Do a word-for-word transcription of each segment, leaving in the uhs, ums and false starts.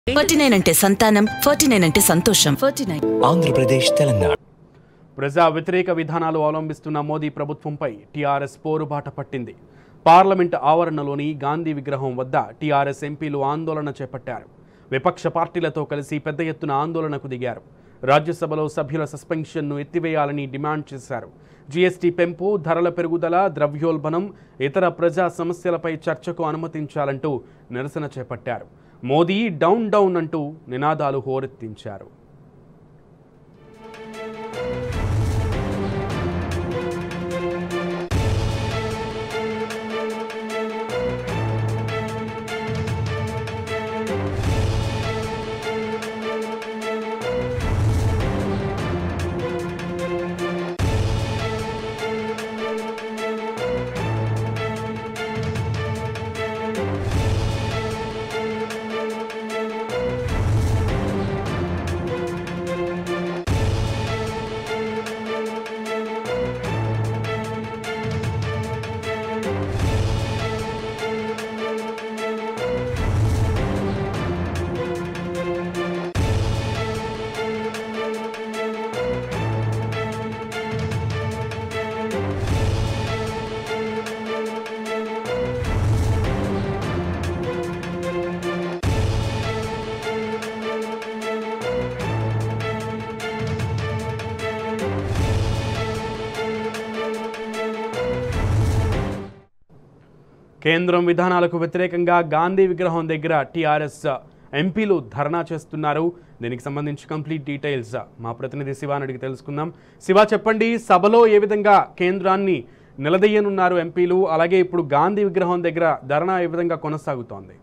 Forty nine అంటే సంతానం, forty nine అంటే సంతోషం. Forty nine Andhra Pradesh, Telangana. ప్రజా వ్యతిరేక విధానాలు అవలంబిస్తున్న మోదీ ప్రభుత్వంపై టీఆర్ఎస్ పోరుబాట పట్టింది. పార్లమెంట్ ఆవరణలోని గాంధీ విగ్రహం వద్ద టీఆర్ఎస్ ఎంపీలు ఆందోళన చేపట్టారు. విపక్ష పార్టీలతో కలిసి పెద్ద ఎత్తున ఆందోళనకు దిగారు. రాజ్యసభలో సభ్యుల సస్పెన్షన్ను ఎత్తివేయాలని డిమాండ్ చేశారు. జీఎస్టీ పెంపు, ధరల పెరుగుదల, ద్రవ్యోల్బణం, ఇతర ప్రజా సమస్యలపై చర్చకు అనుమతించాలంటూ నిరసన చేపట్టారు. మోదీ డౌన్ డౌన్ అంటూ నినాదాలు హోరెత్తించారు. కేంద్రం విధానాలకు వ్యతిరేకంగా గాంధీ విగ్రహం దగ్గర టీఆర్ఎస్ ఎంపీలు ధర్నా చేస్తున్నారు. దీనికి సంబంధించి కంప్లీట్ డీటెయిల్స్ మా ప్రతినిధి శివాని అడిగి తెలుసుకుందాం. శివ, చెప్పండి, సభలో ఏ విధంగా కేంద్రాన్ని నిలదీయనున్నారు ఎంపీలు? అలాగే ఇప్పుడు గాంధీ విగ్రహం దగ్గర ధర్నా ఏ విధంగా కొనసాగుతోంది?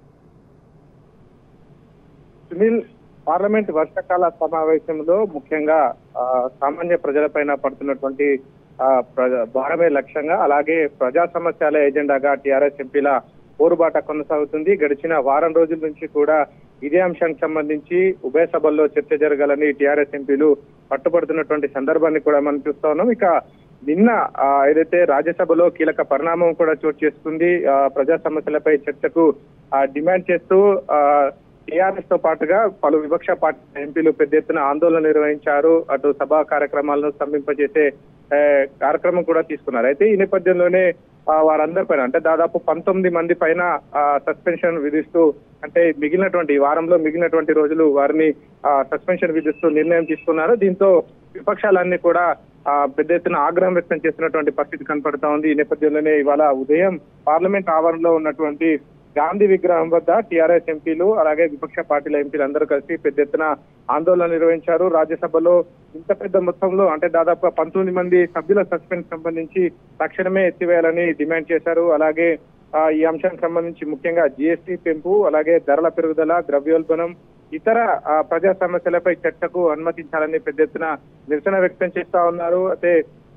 సునీల్, పార్లమెంట్ వర్షాకాల సమావేశంలో ముఖ్యంగా సామాన్య ప్రజలపైన పడుతున్నటువంటి భారమే లక్ష్యంగా, అలాగే ప్రజా సమస్యల ఎజెండాగా టీఆర్ఎస్ ఎంపీల పోరుబాట కొనసాగుతుంది. గడిచిన వారం రోజుల నుంచి కూడా ఇదే అంశానికి సంబంధించి ఉభయ సభల్లో చర్చ జరగాలని టీఆర్ఎస్ ఎంపీలు పట్టుబడుతున్నటువంటి సందర్భాన్ని కూడా మనం చూస్తా ఉన్నాం. ఇక నిన్న ఏదైతే రాజ్యసభలో కీలక పరిణామం కూడా చోటు చేసుకుంది. ప్రజా సమస్యలపై చర్చకు డిమాండ్ చేస్తూ టీఆర్ఎస్ తో పాటుగా పలు విపక్ష పార్టీ ఎంపీలు పెద్ద ఎత్తున ఆందోళన నిర్వహించారు. అటు సభా కార్యక్రమాలను స్తంభింపజేసే కార్యక్రమం కూడా తీసుకున్నారు. అయితే ఈ నేపథ్యంలోనే వారందరి పైన అంటే దాదాపు పంతొమ్మిది మంది పైన సస్పెన్షన్ విధిస్తూ, అంటే మిగిలినటువంటి వారంలో మిగిలినటువంటి రోజులు వారిని సస్పెన్షన్ విధిస్తూ నిర్ణయం తీసుకున్నారు. దీంతో విపక్షాలన్నీ కూడా పెద్ద ఎత్తున ఆగ్రహం వ్యక్తం చేస్తున్నటువంటి పరిస్థితి కనపడతా ఉంది. ఈ నేపథ్యంలోనే ఇవాళ ఉదయం పార్లమెంట్ ఆవరణలో ఉన్నటువంటి గాంధీ విగ్రహం వద్ద టీఆర్ఎస్ ఎంపీలు అలాగే విపక్ష పార్టీల ఎంపీలు అందరూ కలిసి పెద్ద ఎత్తున ఆందోళన నిర్వహించారు. రాజ్యసభలో ఇంత పెద్ద మొత్తంలో అంటే దాదాపు పంతొమ్మిది మంది సభ్యుల సస్పెన్స్ సంబంధించి తక్షణమే ఎత్తివేయాలని డిమాండ్ చేశారు. అలాగే ఈ అంశానికి సంబంధించి ముఖ్యంగా జీఎస్టీ పెంపు, అలాగే ధరల పెరుగుదల, ద్రవ్యోల్బణం, ఇతర ప్రజా సమస్యలపై చర్చకు అనుమతించాలని పెద్ద ఎత్తున నిరసన వ్యక్తం చేస్తా ఉన్నారు. అయితే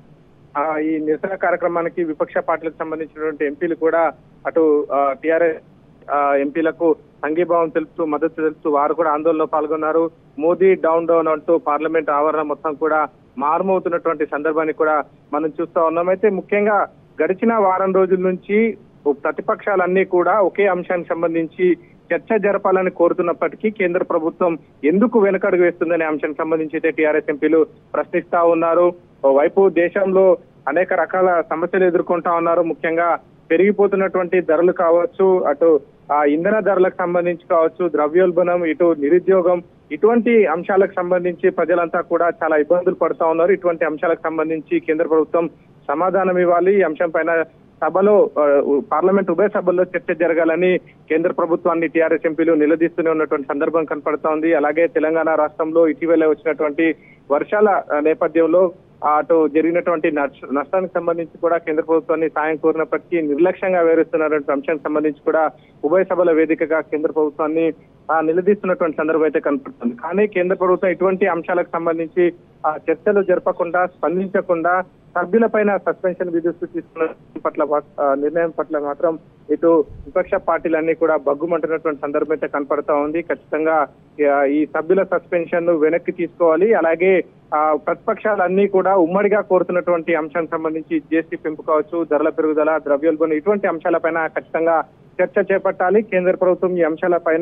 ఈ నిరసన కార్యక్రమానికి విపక్ష పార్టీలకు సంబంధించినటువంటి ఎంపీలు కూడా అటు టీఆర్ఎస్ ఎంపీలకు సంఘీభావం తెలుపుతూ మద్దతు తెలుపుతూ వారు కూడా ఆందోళనలో పాల్గొన్నారు. మోదీ డౌన్ డౌన్ అంటూ పార్లమెంట్ ఆవరణ మొత్తం కూడా మారుమవుతున్నటువంటి సందర్భాన్ని కూడా మనం చూస్తా ఉన్నాం. అయితే ముఖ్యంగా గడిచిన వారం రోజుల నుంచి ప్రతిపక్షాలన్నీ కూడా ఒకే అంశానికి సంబంధించి చర్చ జరపాలని కోరుతున్నప్పటికీ కేంద్ర ప్రభుత్వం ఎందుకు వెనకడుగు వేస్తుందనే అంశానికి సంబంధించి అయితే టీఆర్ఎస్ ఎంపీలు ప్రశ్నిస్తా ఉన్నారు. ఓవైపు దేశంలో అనేక రకాల సమస్యలు ఎదుర్కొంటా ఉన్నారు. ముఖ్యంగా పెరిగిపోతున్నటువంటి ధరలు కావచ్చు, అటు ఆ ఇంధన ధరలకు సంబంధించి కావచ్చు, ద్రవ్యోల్బణం, ఇటు నిరుద్యోగం, ఇటువంటి అంశాలకు సంబంధించి ప్రజలంతా కూడా చాలా ఇబ్బందులు పడుతూ ఉన్నారు. ఇటువంటి అంశాలకు సంబంధించి కేంద్ర ప్రభుత్వం సమాధానం ఇవ్వాలి. ఈ అంశం పైన సభలో పార్లమెంట్ ఉభయ సభల్లో చర్చ జరగాలని కేంద్ర ప్రభుత్వాన్ని టీఆర్ఎస్ ఎంపీలు నిలదీస్తూనే ఉన్నటువంటి సందర్భం కనపడతా ఉంది. అలాగే తెలంగాణ రాష్ట్రంలో ఇటీవల వచ్చినటువంటి వర్షాల నేపథ్యంలో అటు జరిగినటువంటి నష్టానికి సంబంధించి కూడా కేంద్ర ప్రభుత్వాన్ని సాయం కోరినప్పటికీ నిర్లక్ష్యంగా వ్యవహరిస్తున్నటువంటి అంశానికి సంబంధించి కూడా ఉభయ సభల వేదికగా కేంద్ర ప్రభుత్వాన్ని నిలదీస్తున్నటువంటి సందర్భం అయితే కనపడుతుంది. కానీ కేంద్ర ప్రభుత్వం ఇటువంటి అంశాలకు సంబంధించి ఆ చర్చలు జరపకుండా, స్పందించకుండా సభ్యులపైన సస్పెన్షన్ విధిస్తూ తీసుకున్న పట్ల నిర్ణయం పట్ల మాత్రం ఇటు విపక్ష పార్టీలన్నీ కూడా బగ్గుమంటున్నటువంటి సందర్భం అయితే కనపడతా ఉంది. ఖచ్చితంగా ఈ సభ్యుల సస్పెన్షన్ ను వెనక్కి తీసుకోవాలి. అలాగే ప్రతిపక్షాలన్నీ కూడా ఉమ్మడిగా కోరుతున్నటువంటి అంశానికి సంబంధించి జీఎస్టీ పెంపు కావచ్చు, ధరల పెరుగుదల, ద్రవ్యోల్బణం ఇటువంటి అంశాలపైన ఖచ్చితంగా చర్చ చేపట్టాలి. కేంద్ర ప్రభుత్వం ఈ అంశాలపైన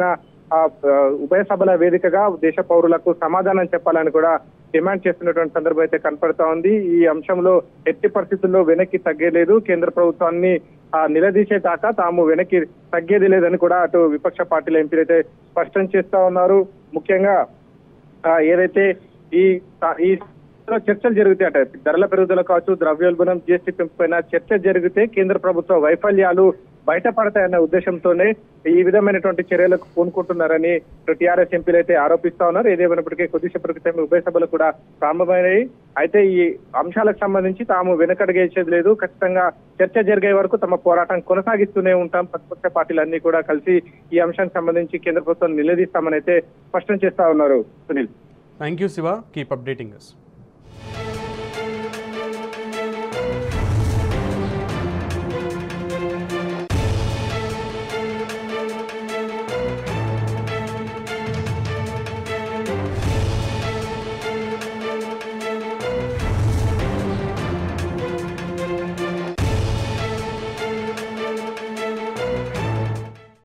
ఆ ఉభయ సభల వేదికగా దేశ పౌరులకు సమాధానం చెప్పాలని కూడా డిమాండ్ చేస్తున్నటువంటి సందర్భం అయితే కనపడతా ఉంది. ఈ అంశంలో ఎట్టి పరిస్థితుల్లో వెనక్కి తగ్గలేదు. కేంద్ర ప్రభుత్వాన్ని ఆ నిలదీసే దాకా తాము వెనక్కి తగ్గేది లేదని కూడా అటు విపక్ష పార్టీల ఎంపీలు అయితే స్పష్టం చేస్తా ఉన్నారు. ముఖ్యంగా ఏదైతే ఈ ఈ చర్చలు జరుగుతాయట, ధరల పెరుగుదల కావచ్చు, ద్రవ్యోల్బణం, జీఎస్టీ పెంపు పైన చర్చ జరిగితే కేంద్ర ప్రభుత్వ వైఫల్యాలు బయటపడతాయన్న ఉద్దేశంతోనే ఈ విధమైనటువంటి చర్యలకు పూనుకుంటున్నారని టీఆర్ఎస్ ఎంపీలు అయితే ఆరోపిస్తా ఉన్నారు. ఏదేమైనప్పటికీ కొద్దిసేపటి క్రితం ఉభయ సభలు కూడా ప్రారంభమైనాయి. అయితే ఈ అంశాలకు సంబంధించి తాము వెనకడుగేసేది లేదు, ఖచ్చితంగా చర్చ జరిగే వరకు తమ పోరాటం కొనసాగిస్తూనే ఉంటాం, ప్రతిపక్ష పార్టీలన్నీ కూడా కలిసి ఈ అంశానికి సంబంధించి కేంద్ర ప్రభుత్వం నిలదీస్తామని అయితే స్పష్టం చేస్తా ఉన్నారు. Sunil, thank you Shiva, keep updating us.